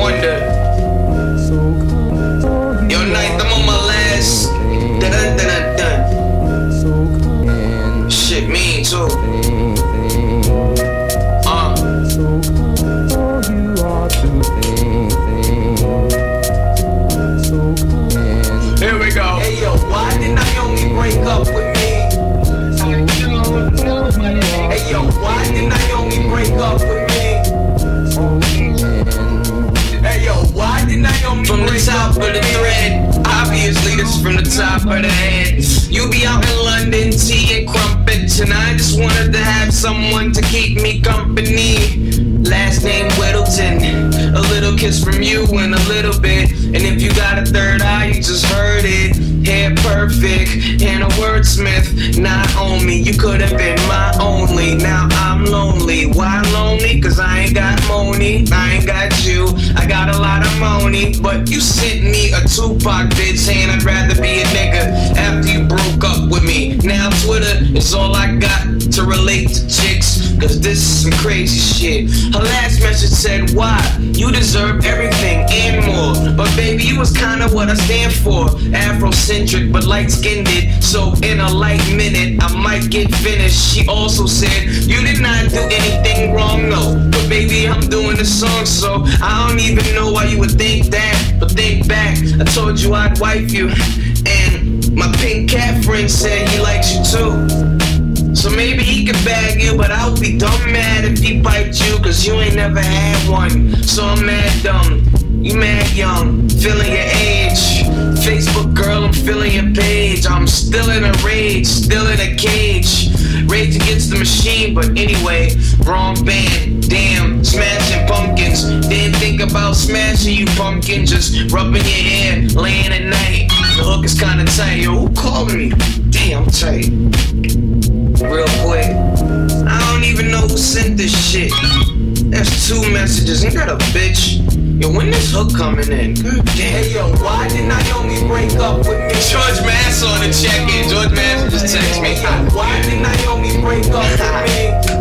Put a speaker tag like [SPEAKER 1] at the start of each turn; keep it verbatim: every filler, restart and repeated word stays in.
[SPEAKER 1] wonder. Yo, Ninth, I'm on my last. Dun dun dun dun. Shit mean too. Uh. Here we go. Hey yo, why did Naomi break up with me? Hey yo, why did Naomi break up with me? Hey yo, why did Naomi from the top of the thread? Obviously this is from the top of the head. You be out in London, tea and crumpets, and I just wanted to have someone to keep me company. Last name Whittleton, a little kiss from you in a little bit. And if you got a third eye, you just heard it. Hair perfect, and a wordsmith, not on me. You could have been my only, now I'm lonely. Why lonely? Cause I ain't got money, I ain't got you. I got a lot of money, but you sent me a Tupac bitch saying I'd rather be a nigga after you broke up with me. Now Twitter is all I got to relate to chicks, cause this is some crazy shit. Her last message said, why? You deserve everything and more. But baby, you was kinda what I stand for. Afrocentric, but light-skinned it. So in a light minute, I might get finished. She also said, you did not do anything wrong, no. But baby, I'm doing the song, so I don't even know why you would think that. But think back, I told you I'd wife you. And my pink cat friend said he likes you too. So maybe he could bag you, but I would be dumb mad if he piped you, cause you ain't never had one. So I'm mad dumb, you mad young, feeling your age. Facebook girl, I'm feeling your page. I'm still in a rage, still in a cage. Rage Against the Machine, but anyway, wrong band. Damn, smashing pumpkins. Didn't think about smashing you pumpkin, just rubbing your hair, laying at night. The hook is kinda tight. Yo, who called me? Damn, I'm tight. Real quick, I don't even know who sent this shit. There's two messages, ain't that a bitch? Yo, when this hook coming in? Good damn. Hey yo, why did Naomi break up with me? George Mass on the check-in. George Mass just text me. Hey, yo, why did Naomi break up with me?